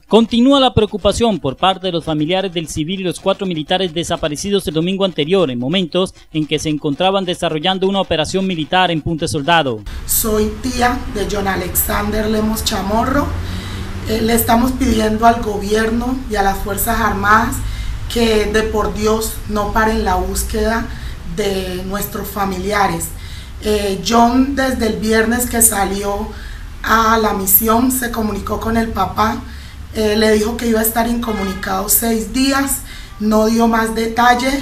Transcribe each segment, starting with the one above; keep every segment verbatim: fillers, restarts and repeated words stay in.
Continúa la preocupación por parte de los familiares del civil y los cuatro militares desaparecidos el domingo anterior, en momentos en que se encontraban desarrollando una operación militar en Punta Soldado. Soy tía de John Alexander Lemos Chamorro. Eh, le estamos pidiendo al gobierno y a las Fuerzas Armadas que de por Dios no paren la búsqueda de nuestros familiares. Eh, John, desde el viernes que salió a la misión, se comunicó con el papá. Eh, le dijo que iba a estar incomunicado seis días, no dio más detalle,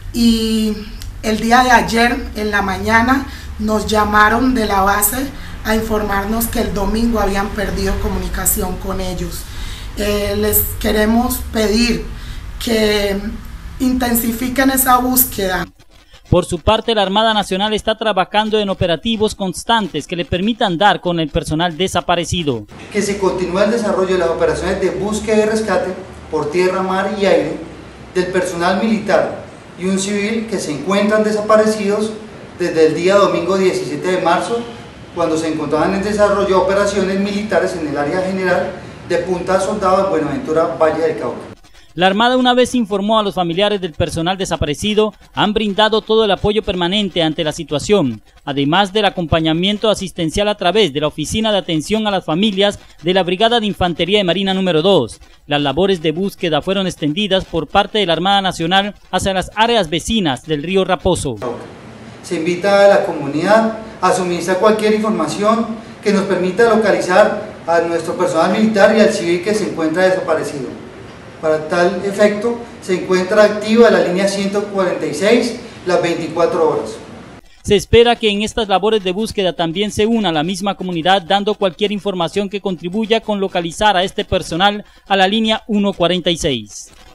y el día de ayer en la mañana nos llamaron de la base a informarnos que el domingo habían perdido comunicación con ellos. Eh, les queremos pedir que intensifiquen esa búsqueda. Por su parte, la Armada Nacional está trabajando en operativos constantes que le permitan dar con el personal desaparecido. Que se continúe el desarrollo de las operaciones de búsqueda y rescate por tierra, mar y aire del personal militar y un civil que se encuentran desaparecidos desde el día domingo diecisiete de marzo, cuando se encontraban en desarrollo de operaciones militares en el área general de Punta Soldado, Buenaventura, Valle del Cauca. La Armada, una vez informó a los familiares del personal desaparecido, han brindado todo el apoyo permanente ante la situación, además del acompañamiento asistencial a través de la Oficina de Atención a las Familias de la Brigada de Infantería de Marina número dos. Las labores de búsqueda fueron extendidas por parte de la Armada Nacional hacia las áreas vecinas del río Raposo. Se invita a la comunidad a suministrar cualquier información que nos permita localizar a nuestro personal militar y al civil que se encuentra desaparecido. Para tal efecto, se encuentra activa la línea ciento cuarenta y seis las veinticuatro horas. Se espera que en estas labores de búsqueda también se una la misma comunidad, dando cualquier información que contribuya con localizar a este personal a la línea ciento cuarenta y seis.